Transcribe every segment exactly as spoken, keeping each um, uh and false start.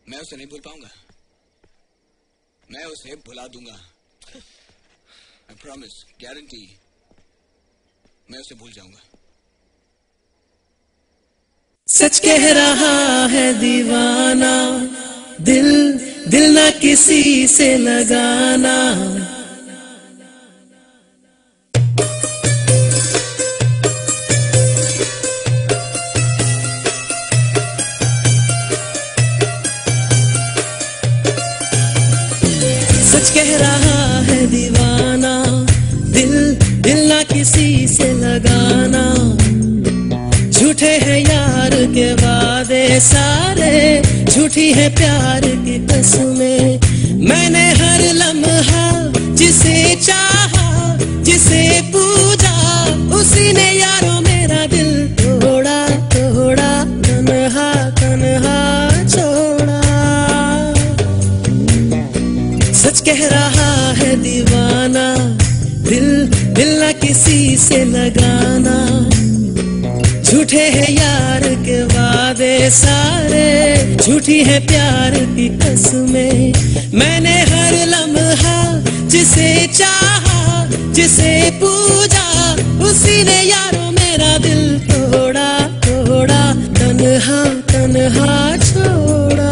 मैं उसे नहीं भूल पाऊंगा, मैं उसे भुला दूंगा। I promise, guarantee, मैं उसे भूल जाऊंगा। सच कह रहा है दीवाना, दिल दिल ना किसी से लगाना। सच कह रहा है दीवाना, दिल दिल ना किसी से लगाना। झूठे हैं यार के वादे सारे, झूठी है प्यार की कसमें। मैंने हर लम्हा जिसे चाहा, जिसे पूजा, उसी ने यारों मेरा दिल तोड़ा तोड़ा, तन्हा तन्हा छोड़ा। सच कह रहा है दीवाना, दिल दिल ना किसी से लगाना। झूठे हैं यार के वादे सारे, झूठी है प्यार की कसमें। मैंने हर लम्हा जिसे चाहा, जिसे पूजा, उसी ने यारों मेरा दिल तोड़ा तोड़ा, तन्हा तन्हा छोड़ा।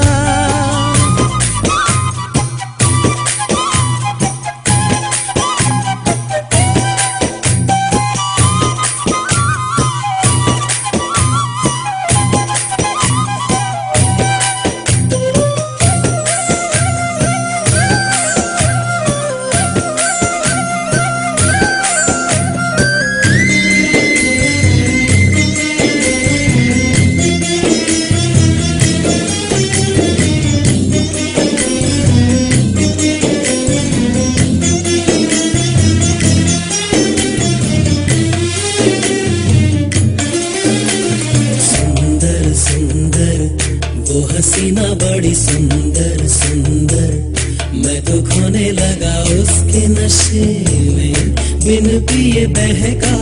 वो हसीना बड़ी सुंदर सुंदर, मैं तो खोने लगा उसके नशे में, बिन पिए बहका।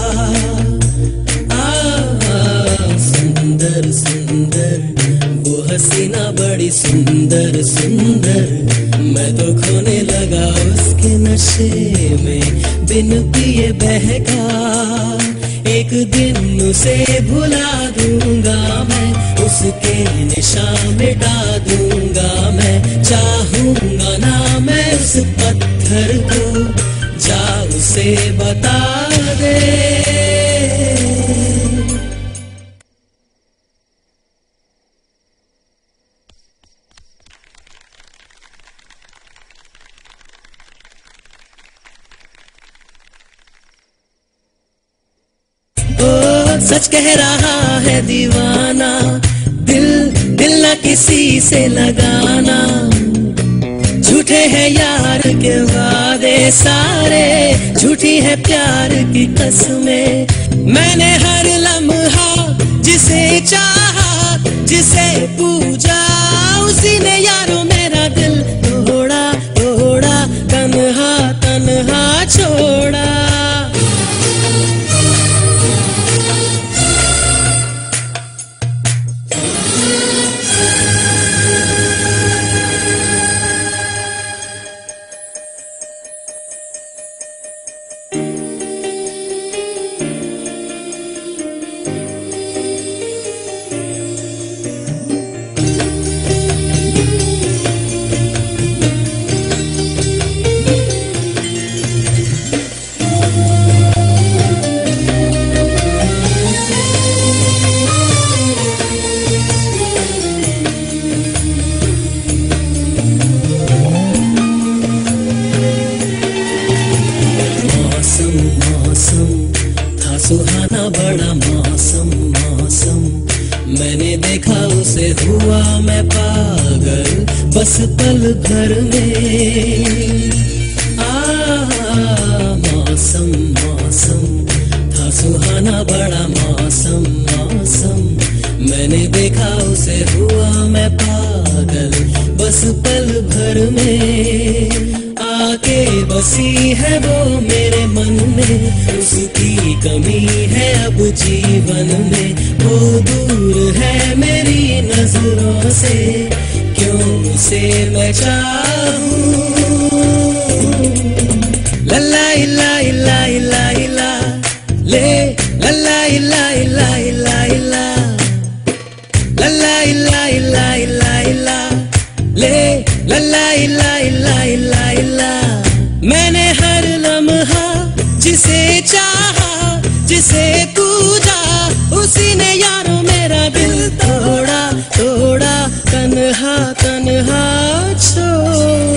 आ, आ, सुंदर सुंदर वो हसीना बड़ी सुंदर सुंदर, मैं तो खोने लगा उसके नशे में, बिन पिए बहका। एक दिन उसे भुला दूंगा मैं, उसके निशान मिटा दूंगा मैं। चाहूंगा ना मैं उस पत्थर को, जा उसे बता दे। सच कह रहा है दीवाना, दिल दिल ना किसी से लगाना। झूठे हैं यार के वादे सारे, झूठी है प्यार की कसमें। मैंने हर लम्हा जिसे चाहा, जिसे पूजा, उसी ने यारों मेरा दिल तोड़ा तोड़ा, तन्हा तन्हा छोड़ा। सुहाना बड़ा मौसम मौसम, मैंने देखा उसे हुआ मैं पागल, बस पल भर में। आ मौसम मौसम था सुहाना बड़ा मौसम मौसम, मैंने देखा उसे हुआ मैं पागल, बस पल भर में। आके बसी है वो मेरे मन में, उसकी कमी है अब जीवन में। वो दूर है मेरी नजरों से, क्यों जिसे मैं चाहूं। लल्ला इल्ला इल्ला इल्ला इल्ला ले, लल्ला इल्ला इल्ला इल्ला इल्ला, लल्ला इल्ला इल्ला इल्ला इल्ला ले, लल्ला इल्ला इल्ला इल्ला इल्ला। मैंने हर लम्हा जिसे चाहा, जिसे पूजा, उसी ने यारों मेरा दिल तोड़ा, तोड़ा, तन्हा तन्हा छोड़ा।